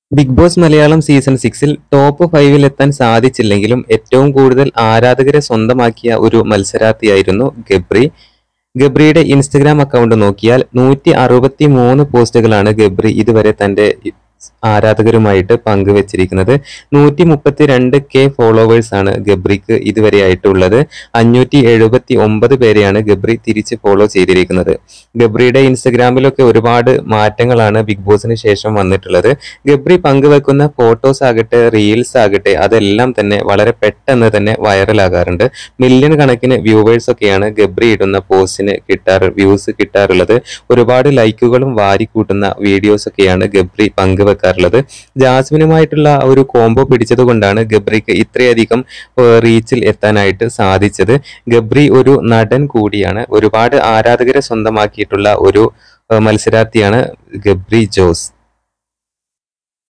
Big boss Malayalam season 6-ൽ top 5-ൽ എത്താൻ സാധിച്ചില്ലെങ്കിലും ഏറ്റവും കൂടുതൽ ആരാധകരെ സ്വന്തമാക്കിയ ഒരു മത്സരാർത്ഥിയായിരുന്നു ഗബ്രി. ഗബ്രിയുടെ ഇൻസ്റ്റഗ്രാം അക്കൗണ്ട് നോക്കിയാൽ 163 പോസ്റ്റുകളാണ് ഗബ്രി ഇതുവരെ തന്റെ ആരാധകരുമായിട്ട് പങ്കുവച്ചിരിക്കുന്നത്. 132K ഫോളോവേഴ്സ് ആണ് ഗബ്രിക്ക് ഇതുവരെ ആയിട്ടുള്ളത്. 579 പേരെയാണ് ഗബ്രി തിരിച്ച് ഫോളോ ചെയ്തിരിക്കുന്നത്. ഗബ്രിയുടെ ഇൻസ്റ്റഗ്രാമിലൊക്കെ ഒരുപാട് മാറ്റങ്ങളാണ് ബിഗ് ബോസിന് ശേഷം വന്നിട്ടുള്ളത്. ഗബ്രി പങ്കുവെക്കുന്ന ഫോട്ടോസ് ആകട്ടെ, റീൽസ് ആകട്ടെ, അതെല്ലാം തന്നെ വളരെ പെട്ടെന്ന് തന്നെ വൈറലാകാറുണ്ട്. മില്യൺ കണക്കിന് വ്യൂവേഴ്സ് ഒക്കെയാണ് ഗബ്രി ഇടുന്ന പോസ്റ്റിന് വ്യൂസ് കിട്ടാറുള്ളത്. ഒരുപാട് ലൈക്കുകളും വാരിക്കൂട്ടുന്ന വീഡിയോസ് ഒക്കെയാണ് ഗബ്രി പങ്കുവെക്കാറുള്ളത്. ജാസ്മിനുമായിട്ടുള്ള ഒരു കോംബോ പിടിച്ചത് കൊണ്ടാണ് ഗബ്രിക്ക് ഇത്രയധികം റീച്ചിൽ എത്താനായിട്ട് സാധിച്ചത്. ഗബ്രി ഒരു നടൻ കൂടിയാണ്. ഒരുപാട് ആരാധകരെ സ്വന്തമാക്കിയിട്ടുള്ള ഒരു മത്സരാർത്ഥിയാണ് ഗബ്രി ജോസ്.